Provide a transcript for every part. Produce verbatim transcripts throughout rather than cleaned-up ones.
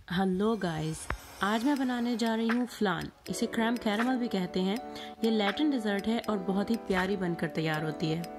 Hello guys, आज मैं बनाने जा रही हूँ फ्लान। इसे क्रैम कैरमल भी कहते हैं। ये लैटिन डिज़र्ट है और बहुत ही प्यारी बनकर तैयार होती है।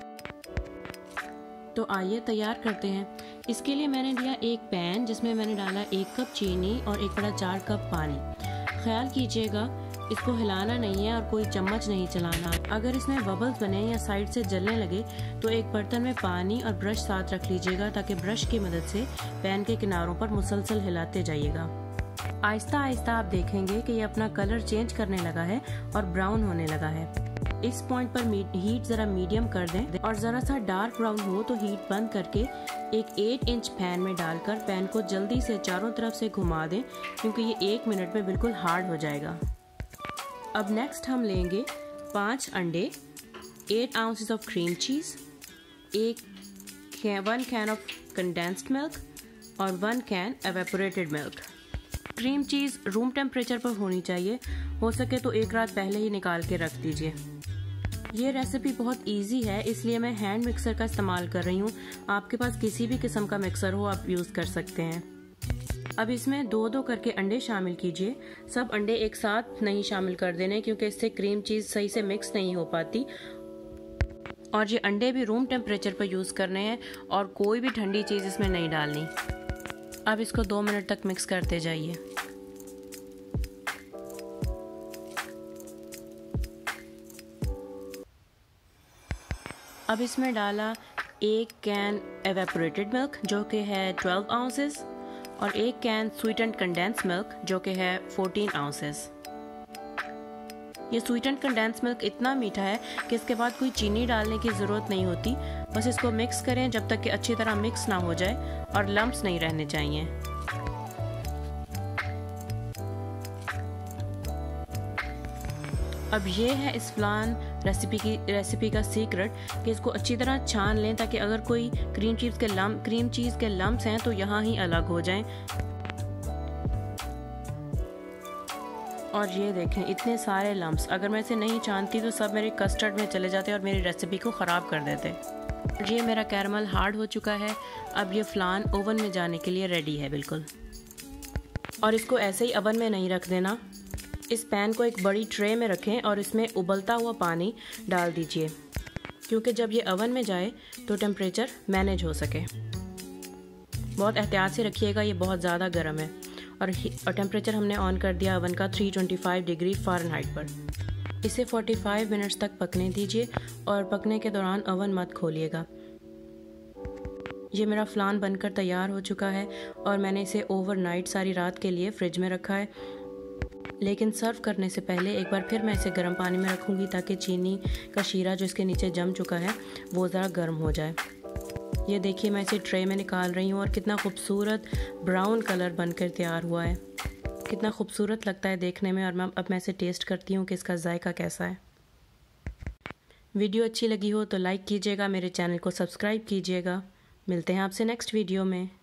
तो आइए तैयार करते हैं। इसके लिए मैंने लिया एक पैन जिसमें मैंने डाला एक कप चीनी और एक बड़ा चार कप पानी। ख्याल कीजिएगा इसको हिलाना नहीं है और कोई चम्मच नहीं चलाना। अगर इसमें बबल्स बने या साइड से जलने लगे तो एक बर्तन में पानी और ब्रश साथ रख लीजिएगा ताकि ब्रश की मदद से पैन के किनारों पर मुसलसल हिलाते जाइएगा। आहिस्ता आहिस्ता आप देखेंगे कि ये अपना कलर चेंज करने लगा है और ब्राउन होने लगा है। इस पॉइंट पर हीट ज़रा मीडियम कर दें और ज़रा सा डार्क ब्राउन हो तो हीट बंद करके एक आठ इंच पैन में डालकर पैन को जल्दी से चारों तरफ से घुमा दें क्योंकि ये एक मिनट में बिल्कुल हार्ड हो जाएगा। अब नेक्स्ट हम लेंगे पाँच अंडे, eight ounces of cream cheese, एक one can of condensed milk और one can evaporated milk. Cream cheese room temperature पर होनी चाहिए, हो सके तो एक रात पहले ही निकाल के रख दीजिए। ये रेसिपी बहुत इजी है इसलिए मैं हैंड मिक्सर का इस्तेमाल कर रही हूँ। आपके पास किसी भी किस्म का मिक्सर हो आप यूज़ कर सकते हैं। अब इसमें दो दो करके अंडे शामिल कीजिए। सब अंडे एक साथ नहीं शामिल कर देने क्योंकि इससे क्रीम चीज़ सही से मिक्स नहीं हो पाती। और ये अंडे भी रूम टेम्परेचर पर यूज़ करने हैं और कोई भी ठंडी चीज़ इसमें नहीं डालनी। अब इसको दो मिनट तक मिक्स करते जाइए। अब इसमें डाला एक कैन एवेपोरेटेड मिल्क जो कि है ट्वेल्व आउंसेस और एक can sweet and condensed milk जो कि है फोर्टीन आउंसेस। ये स्वीट एंड कंडेंस मिल्क इतना मीठा है कि इसके बाद कोई चीनी डालने की ज़रूरत नहीं होती। बस इसको मिक्स करें जब तक कि अच्छी तरह मिक्स ना हो जाए और लम्प्स नहीं रहने चाहिए। अब ये है इस फ्लान रेसिपी की रेसिपी का सीक्रेट कि इसको अच्छी तरह छान लें ताकि अगर कोई क्रीम चीज़ के लम्प क्रीम चीज़ के लम्प्स हैं तो यहाँ ही अलग हो जाएं। और ये देखें इतने सारे लम्प्स, अगर मैं इसे नहीं छानती तो सब मेरे कस्टर्ड में चले जाते और मेरी रेसिपी को ख़राब कर देते। ये मेरा कैरमल हार्ड हो चुका है। अब ये फ्लान ओवन में जाने के लिए रेडी है बिल्कुल। और इसको ऐसे ही ओवन में नहीं रख देना। इस पैन को एक बड़ी ट्रे में रखें और इसमें उबलता हुआ पानी डाल दीजिए क्योंकि जब ये ओवन में जाए तो टेम्परेचर मैनेज हो सके। बहुत एहतियात से रखिएगा, ये बहुत ज़्यादा गर्म है। और, और टेम्परेचर हमने ऑन कर दिया ओवन का तीन सौ पच्चीस डिग्री फ़ारेनहाइट पर। इसे पैंतालीस मिनट्स तक पकने दीजिए और पकने के दौरान ओवन मत खोलिएगा। ये मेरा फ्लान बनकर तैयार हो चुका है और मैंने इसे ओवरनाइट सारी रात के लिए फ्रिज में रखा है। लेकिन सर्व करने से पहले एक बार फिर मैं इसे गर्म पानी में रखूँगी ताकि चीनी का शीरा जो इसके नीचे जम चुका है वो ज़रा गर्म हो जाए। ये देखिए मैं इसे ट्रे में निकाल रही हूँ और कितना खूबसूरत ब्राउन कलर बनकर तैयार हुआ है। कितना खूबसूरत लगता है देखने में। और मैं अब मैं इसे टेस्ट करती हूँ कि इसका जायका कैसा है। वीडियो अच्छी लगी हो तो लाइक कीजिएगा, मेरे चैनल को सब्सक्राइब कीजिएगा। मिलते हैं आपसे नेक्स्ट वीडियो में।